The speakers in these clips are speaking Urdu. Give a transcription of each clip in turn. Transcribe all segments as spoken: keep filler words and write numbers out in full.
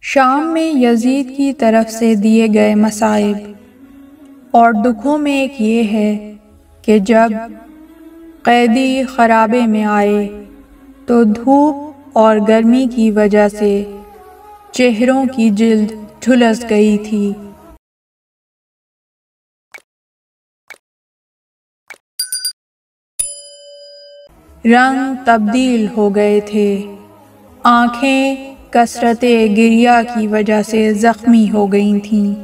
شام میں یزید کی طرف سے دیے گئے مصائب اور دکھوں میں ایک یہ ہے کہ جب قیدی خرابے میں آئے تو دھوپ اور گرمی کی وجہ سے چہروں کی جلد جھلس گئی تھی۔ رنگ تبدیل ہو گئے تھے، آنکھیں کثرت گریہ کی وجہ سے زخمی ہو گئی تھیں،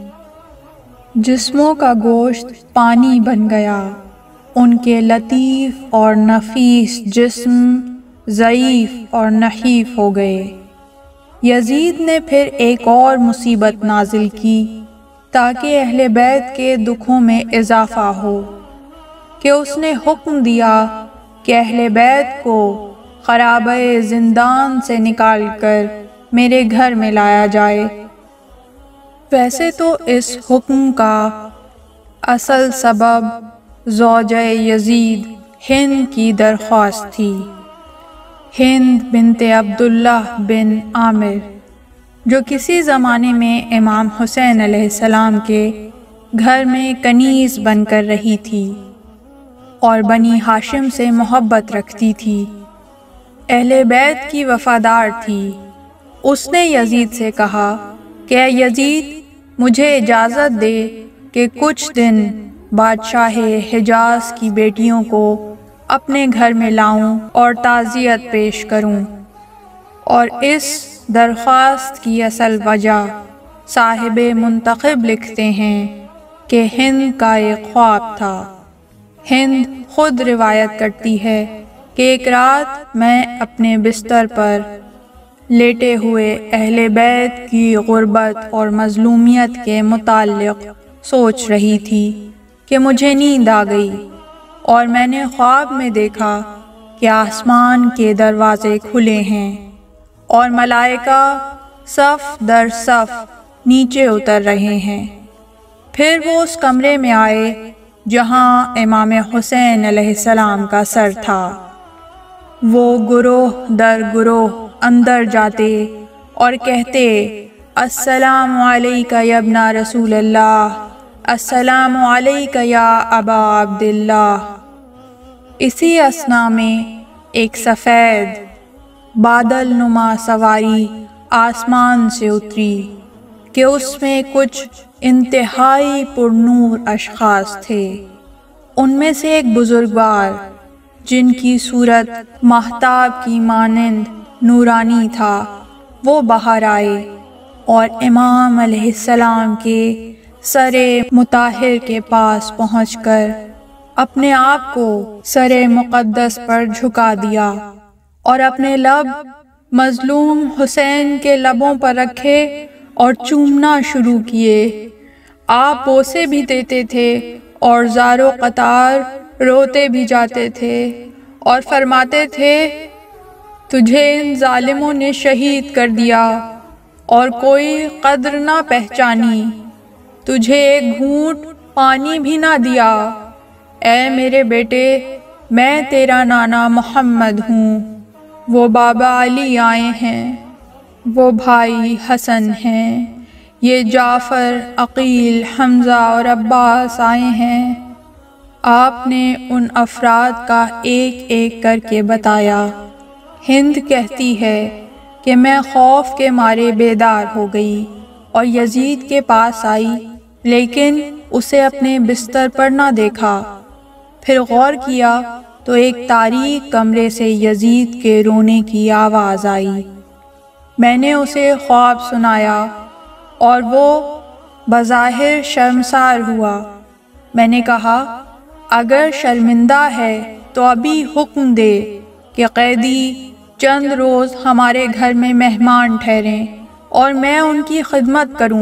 جسموں کا گوشت پانی بن گیا، ان کے لطیف اور نفیس جسم ضعیف اور نحیف ہو گئے۔ یزید نے پھر ایک اور مصیبت نازل کی تاکہ اہل بیت کے دکھوں میں اضافہ ہو کہ اس نے حکم دیا کہ اہل بیت کو خرابۂ زندان سے نکال کر میرے گھر میں لایا جائے۔ ویسے تو اس حکم کا اصل سبب زوجہ یزید ہند کی درخواست تھی، ہند بنت عبداللہ بن عامر، جو کسی زمانے میں امام حسین علیہ السلام کے گھر میں کنیز بن کر رہی تھی اور بنی ہاشم سے محبت رکھتی تھی، اہل بیت کی وفادار تھی۔ اس نے یزید سے کہا کہ اے یزید، مجھے اجازت دے کہ کچھ دن بادشاہ حجاز کی بیٹیوں کو اپنے گھر میں لاؤں اور تعزیت پیش کروں۔ اور اس درخواست کی اصل وجہ صاحب منتخب لکھتے ہیں کہ ہند کا ایک خواب تھا۔ ہند خود روایت کرتی ہے کہ ایک رات میں اپنے بستر پر لیٹے ہوئے اہل بیت کی غربت اور مظلومیت کے متعلق سوچ رہی تھی کہ مجھے نیند آ گئی اور میں نے خواب میں دیکھا کہ آسمان کے دروازے کھلے ہیں اور ملائکہ صف در صف نیچے اتر رہے ہیں۔ پھر وہ اس کمرے میں آئے جہاں امام حسین علیہ السلام کا سر تھا۔ وہ گروہ در گروہ اندر جاتے اور کہتے، السلام علیکہ یا ابن رسول اللہ، السلام علیکہ یا ابا عبداللہ۔ اسی اثناء میں ایک سفید بادل نما سواری آسمان سے اتری کہ اس میں کچھ انتہائی پرنور اشخاص تھے۔ ان میں سے ایک بزرگوار جن کی صورت ماہتاب کی مانند نورانی تھا، وہ باہر آئے اور امام علیہ السلام کے سر مطہر کے پاس پہنچ کر اپنے آپ کو سر مقدس پر جھکا دیا اور اپنے لب مظلوم حسین کے لبوں پر رکھے اور چومنا شروع کیے۔ آپ بوسے بھی دیتے تھے اور زار و قطار روتے بھی جاتے تھے اور فرماتے تھے، تجھے ان ظالموں نے شہید کر دیا اور کوئی قدر نہ پہچانی، تجھے ایک گھونٹ پانی بھی نہ دیا۔ اے میرے بیٹے، میں تیرا نانا محمد ہوں، وہ بابا علی آئے ہیں، وہ بھائی حسن ہیں، یہ جعفر، عقیل، حمزہ اور عباس آئے ہیں۔ آپ نے ان افراد کا ایک ایک کر کے بتایا۔ ہند کہتی ہے کہ میں خوف کے مارے بیدار ہو گئی اور یزید کے پاس آئی، لیکن اسے اپنے بستر پر نہ دیکھا۔ پھر غور کیا تو ایک تاریک کمرے سے یزید کے رونے کی آواز آئی۔ میں نے اسے خواب سنایا اور وہ بظاہر شرمسار ہوا۔ میں نے کہا، اگر شرمندہ ہے تو ابھی حکم دے کہ قیدی چند روز ہمارے گھر میں مہمان ٹھہریں اور میں ان کی خدمت کروں۔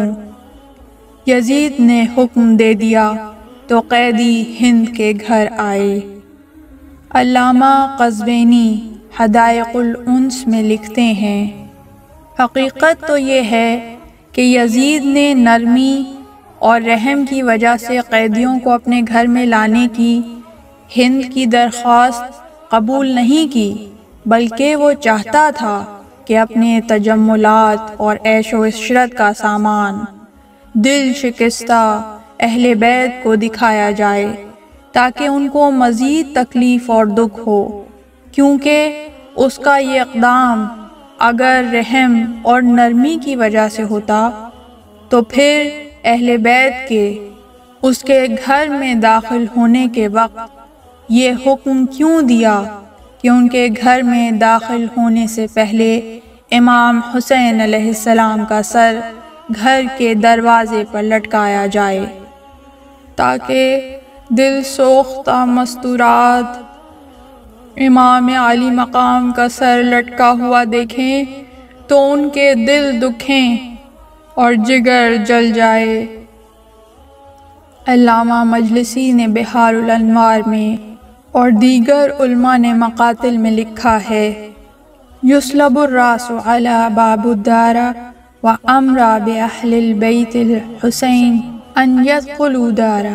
یزید نے حکم دے دیا تو قیدی ہند کے گھر آئے۔ علامہ قزوینی حدائق الانس میں لکھتے ہیں، حقیقت تو یہ ہے کہ یزید نے نرمی اور رحم کی وجہ سے قیدیوں کو اپنے گھر میں لانے کی ہند کی درخواست قبول نہیں کی، بلکہ وہ چاہتا تھا کہ اپنے تجملات اور عیش و عشرت کا سامان دل شکستہ اہل بیت کو دکھایا جائے تاکہ ان کو مزید تکلیف اور دکھ ہو، کیونکہ اس کا یہ اقدام اگر رحم اور نرمی کی وجہ سے ہوتا تو پھر اہل بیت کے اس کے گھر میں داخل ہونے کے وقت یہ حکم کیوں دیا کہ ان کے گھر میں داخل ہونے سے پہلے امام حسین علیہ السلام کا سر گھر کے دروازے پر لٹکایا جائے تاکہ دل سوختہ مستورات امام عالی مقام کا سر لٹکا ہوا دیکھیں تو ان کے دل دکھیں اور جگر جل جائے۔ علامہ مجلسی نے بحار الانوار میں اور دیگر علماء نے مقاتل میں لکھا ہے، یسلب الراس علی باب الدار وامر باہل البیت الحسین ان یدخلوا دارا۔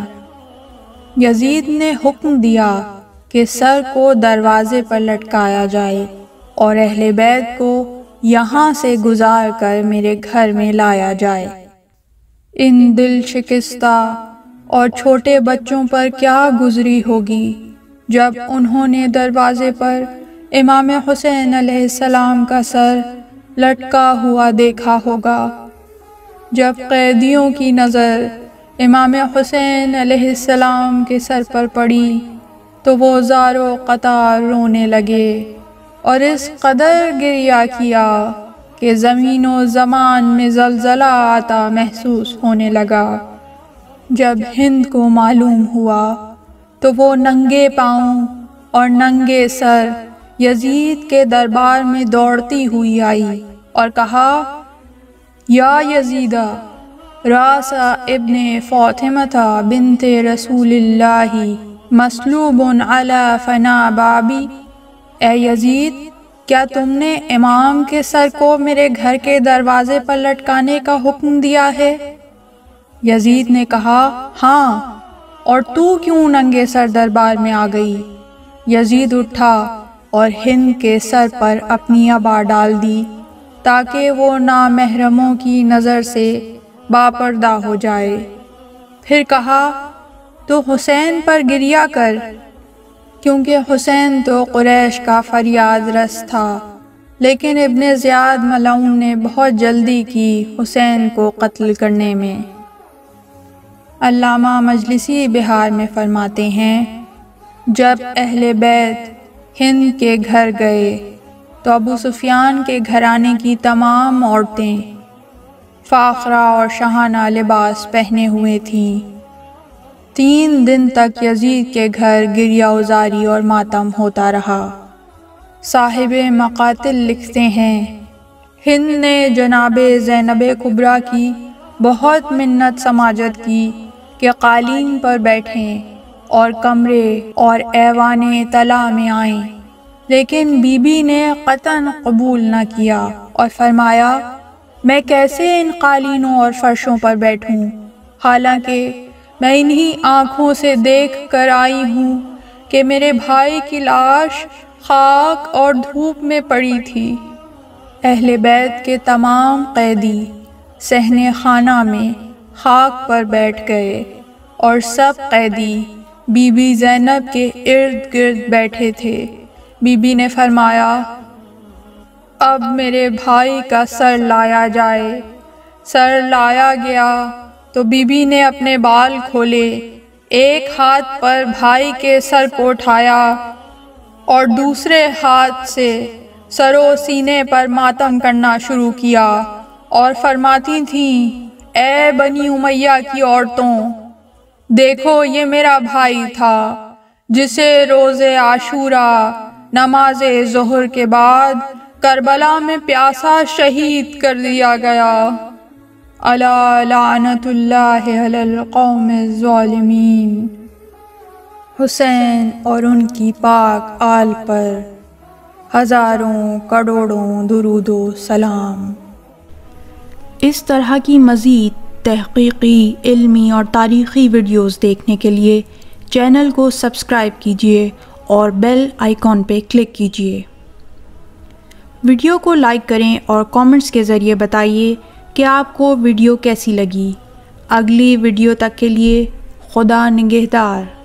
یزید نے حکم دیا کہ سر کو دروازے پر لٹکایا جائے اور اہل بیت کو یہاں سے گزار کر میرے گھر میں لایا جائے۔ ان دل شکستہ اور چھوٹے بچوں پر کیا گزری ہوگی جب انہوں نے دروازے پر امام حسین علیہ السلام کا سر لٹکا ہوا دیکھا ہوگا۔ جب قیدیوں کی نظر امام حسین علیہ السلام کے سر پر پڑی تو وہ زار و قطار رونے لگے اور اس قدر گریہ کیا کہ زمین و زمان میں زلزلہ آتا محسوس ہونے لگا۔ جب ہند کو معلوم ہوا تو وہ ننگے پاؤں اور ننگے سر یزید کے دربار میں دوڑتی ہوئی آئی اور کہا، یا یزیدہ راس ابن فاطمہ بنت رسول اللہ مسلوب علی فنا بابی۔ اے یزید، کیا تم نے امام کے سر کو میرے گھر کے دروازے پر لٹکانے کا حکم دیا ہے؟ یزید نے کہا، ہاں، اور تو کیوں ننگے سر دربار میں آ گئی؟ یزید اٹھا اور ہند کے سر پر اپنی عبا ڈال دی تاکہ وہ نامحرموں کی نظر سے باپردہ ہو جائے۔ پھر کہا، تو حسین پر گریہ کر، کیونکہ حسین تو قریش کا فریاد رس تھا، لیکن ابن زیاد ملعون نے بہت جلدی کی حسین کو قتل کرنے میں۔ علامہ مجلسی بحار میں فرماتے ہیں، جب اہل بیت ہند کے گھر گئے تو ابو سفیان کے گھرانے کی تمام عورتیں فاخرہ اور شاہانہ لباس پہنے ہوئے تھیں۔ تین دن تک یزید کے گھر گریہ وزاری اور ماتم ہوتا رہا۔ صاحب مقاتل لکھتے ہیں، ہند نے جناب زینب کبریٰ کی بہت منت سماجت کی کہ قالین پر بیٹھیں اور کمرے اور ایوان طلا میں آئیں، لیکن بی بی نے قطعاً قبول نہ کیا اور فرمایا، میں کیسے ان قالینوں اور فرشوں پر بیٹھوں، حالانکہ میں انہی آنکھوں سے دیکھ کر آئی ہوں کہ میرے بھائی کی لاش خاک اور دھوپ میں پڑی تھی۔ اہل بیت کے تمام قیدی صحن خانہ میں خاک پر بیٹھ گئے اور سب قیدی بی بی زینب کے ارد گرد بیٹھے تھے۔ بی بی نے فرمایا، اب میرے بھائی کا سر لایا جائے۔ سر لایا گیا تو بی بی نے اپنے بال کھولے، ایک ہاتھ پر بھائی کے سر کو اٹھایا اور دوسرے ہاتھ سے سر و سینے پر ماتم کرنا شروع کیا اور فرماتی تھیں، اے بنی امیہ کی عورتوں، دیکھو یہ میرا بھائی تھا جسے روز عاشوراء نماز ظہر کے بعد کربلا میں پیاسا شہید کر دیا گیا۔ الا لعنت اللہ علی القوم الظالمین۔ حسین اور ان کی پاک آل پر ہزاروں کروڑوں درود و سلام۔ اس طرح کی مزید تحقیقی، علمی اور تاریخی ویڈیوز دیکھنے کے لیے چینل کو سبسکرائب کیجیے اور بیل آئیکن پہ کلک کیجیے۔ ویڈیو کو لائک کریں اور کامنٹس کے ذریعے بتائیے کہ آپ کو ویڈیو کیسی لگی۔ اگلی ویڈیو تک کے لیے خدا نگہدار۔